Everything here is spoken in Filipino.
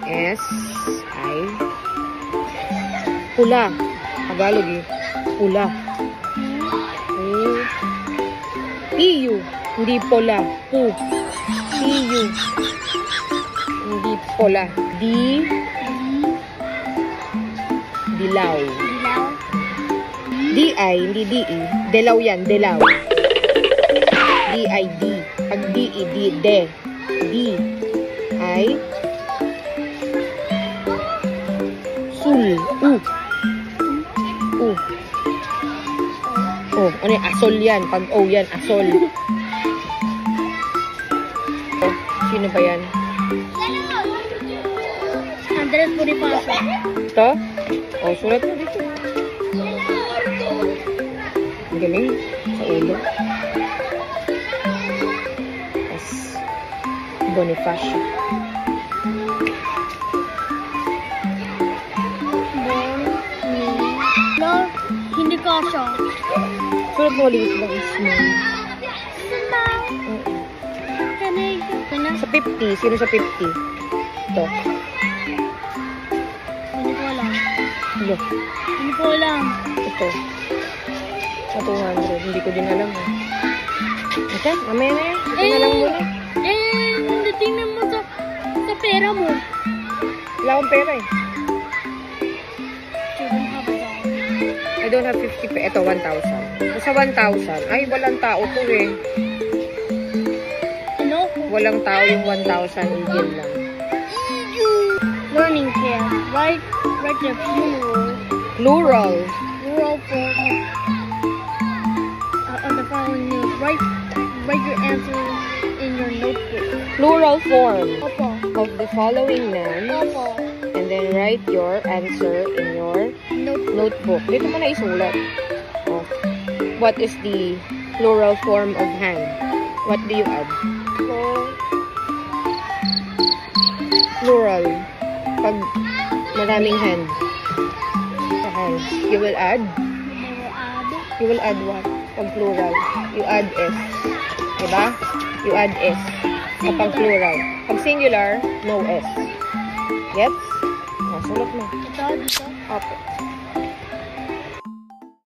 S ay pula. Tagalog eh. Pula. P-U. Hindi pola. Pu. P-U. Hindi pola. D. Dilaw. D-I. Hindi D-I. Delaw yan. Delaw. D-I-D. Pag D-I. D. De. D. I. Sul. U. U. Oh, ano yung asol yan? Pag O yan, asol. Oh, sino ba yan? Andres Bonifacio. Ito? Oh, sulat mo dito. Ang galing. Sa ulo. Yes. Bonifacio. Hindi ka siya. Sulat mo ulit lang is mo. Sa 50. Sino sa 50? Ito. Hindi ko alam. Ito. Hindi ko alam. Ito. Sa 200. Hindi ko din alam. Okay, mamaya na yan. Ito na lang muna. Hindi tingnan mo sa pera mo. Wala akong pera eh. I don't have 50 pe. Ito, 1,000. Sa 1,000. Ay, walang tao to eh. Ano? Walang tao yung 1,000. Eagle lang. Learning care. Write the plural. Plural. Plural form on the following news. Write your answer in your notebook. Plural form Opo. of the following nouns. Opo. And then write your answer in your notebook. Dito mo na isulat. Oh. What is the plural form of hand? What do you add? Plural. Pag maraming hand. Sa hand. You will add? You will add what? Pag plural. You add S. Diba? You add S. Kapag plural. Pag singular, no S. Gets? Oh, sulat mo. Ito, dito. Opo.